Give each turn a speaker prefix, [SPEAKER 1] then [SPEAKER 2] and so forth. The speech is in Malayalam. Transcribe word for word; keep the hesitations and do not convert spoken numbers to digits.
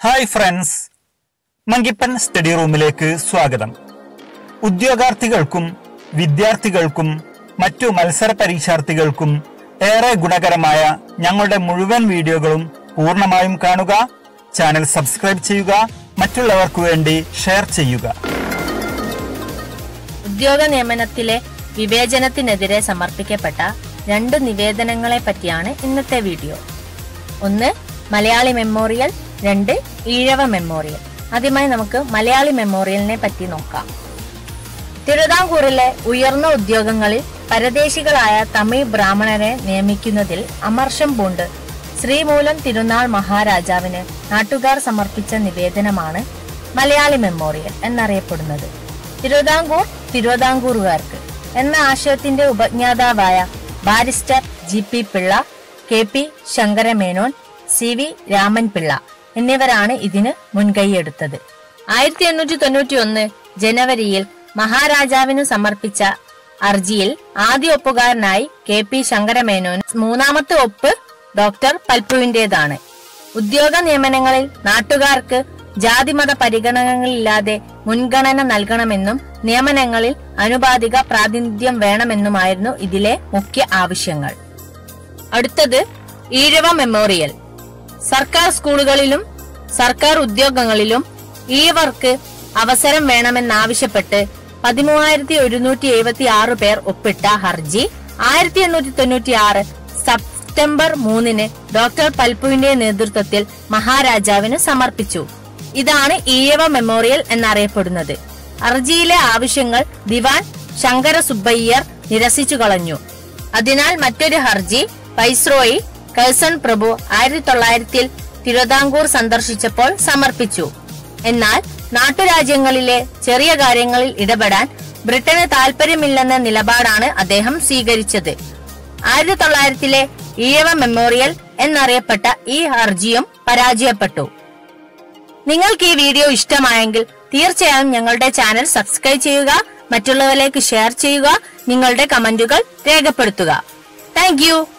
[SPEAKER 1] ഹായ് ഫ്രണ്ട്സ്, മങ്കിപ്പൻ സ്റ്റഡി റൂമിലേക്ക് സ്വാഗതം. ഉദ്യോഗാർത്ഥികൾക്കും വിദ്യാർത്ഥികൾക്കും മറ്റു മത്സര പരീക്ഷാർത്ഥികൾക്കും ഏറെ ഗുണകരമായ ഞങ്ങളുടെ മുഴുവൻ വീഡിയോകളും പൂർണ്ണമായും കാണുക. ചാനൽ സബ്സ്ക്രൈബ് ചെയ്യുക, മറ്റുള്ളവർക്ക് വേണ്ടി ഷെയർ ചെയ്യുക.
[SPEAKER 2] ഉദ്യോഗ നിയമനത്തിലെ വിവേചനത്തിനെതിരെ സമർപ്പിക്കപ്പെട്ട രണ്ട് നിവേദനങ്ങളെ പറ്റിയാണ് ഇന്നത്തെ വീഡിയോ. ഒന്ന് മലയാളി മെമ്മോറിയൽ, രണ്ട് ഈഴവ മെമ്മോറിയൽ. ആദ്യമായി നമുക്ക് മലയാളി മെമ്മോറിയലിനെ പറ്റി നോക്കാം. തിരുവിതാംകൂറിലെ ഉയർന്ന ഉദ്യോഗങ്ങളിൽ പരദേശികളായ തമിഴ് ബ്രാഹ്മണരെ നിയമിക്കുന്നതിൽ അമർഷം പൂണ്ട് ശ്രീമൂലം തിരുനാൾ മഹാരാജാവിന് നാട്ടുകാർ സമർപ്പിച്ച നിവേദനമാണ് മലയാളി മെമ്മോറിയൽ എന്നറിയപ്പെടുന്നത്. തിരുവിതാംകൂർ തിരുവിതാംകൂറുകാർക്ക് എന്ന ആശയത്തിന്റെ ഉപജ്ഞാതാവായ barrister G P Pillai, K P Sankara Menon, C V Raman Pillai എന്നിവരാണ് ഇതിന് മുൻകൈയെടുത്തത്. ആയിരത്തി എണ്ണൂറ്റി തൊണ്ണൂറ്റി ഒന്ന് ജനുവരിയിൽ മഹാരാജാവിന് സമർപ്പിച്ച അർജിയിൽ ആദ്യ ഒപ്പുകാരനായി കെ പി ശങ്കരമേനോൻ, മൂന്നാമത്തെ ഒപ്പ് ഡോക്ടർ പൽപ്പുവിന്റേതാണ്. ഉദ്യോഗ നിയമനങ്ങളിൽ നാട്ടുകാർക്ക് ജാതിമത പരിഗണനകളില്ലാതെ മുൻഗണന നൽകണമെന്നും നിയമനങ്ങളിൽ അനുപാതിക പ്രാതിനിധ്യം വേണമെന്നുമായിരുന്നു ഇതിലെ മുഖ്യ ആവശ്യങ്ങൾ. അടുത്തത് ഈഴവ മെമ്മോറിയൽ. സർക്കാർ സ്കൂളുകളിലും സർക്കാർ ഉദ്യോഗങ്ങളിലും ഈഴവർക്ക് അവസരം വേണമെന്നാവശ്യപ്പെട്ട് പതിമൂവായിരത്തി ഒരുന്നൂറ്റി എഴുപത്തി ആറ് പേർ ഒപ്പിട്ട ഹർജി ആയിരത്തി എണ്ണൂറ്റി തൊണ്ണൂറ്റി ആറ് സെപ്റ്റംബർ മൂന്നിന് ഡോക്ടർ പൽപ്പുവിന്റെ നേതൃത്വത്തിൽ മഹാരാജാവിന് സമർപ്പിച്ചു. ഇതാണ് ഈഴവ മെമ്മോറിയൽ എന്നറിയപ്പെടുന്നത്. ഹർജിയിലെ ആവശ്യങ്ങൾ ദിവാൻ ശങ്കര സുബ്ബയ്യർ നിരസിച്ചു കളഞ്ഞു. അതിനാൽ മറ്റൊരു ഹർജി വൈസ്രോയി കഴ്സൺ പ്രഭു ആയിരത്തി തൊള്ളായിരത്തിൽ തിരുവിതാംകൂർ സന്ദർശിച്ചപ്പോൾ സമർപ്പിച്ചു. എന്നാൽ നാട്ടുരാജ്യങ്ങളിലെ ചെറിയ കാര്യങ്ങളിൽ ഇടപെടാൻ ബ്രിട്ടന് താൽപര്യമില്ലെന്ന നിലപാടാണ് അദ്ദേഹം സ്വീകരിച്ചത്. ആയിരത്തി തൊള്ളായിരത്തിലെ ഈഴവ മെമ്മോറിയൽ എന്നറിയപ്പെട്ട ഈ ഹർജിയും പരാജയപ്പെട്ടു. നിങ്ങൾക്ക് ഈ വീഡിയോ ഇഷ്ടമായെങ്കിൽ തീർച്ചയായും ഞങ്ങളുടെ ചാനൽ സബ്സ്ക്രൈബ് ചെയ്യുക, മറ്റുള്ളവരിലേക്ക് ഷെയർ ചെയ്യുക, നിങ്ങളുടെ കമന്റുകൾ രേഖപ്പെടുത്തുക. Thank U.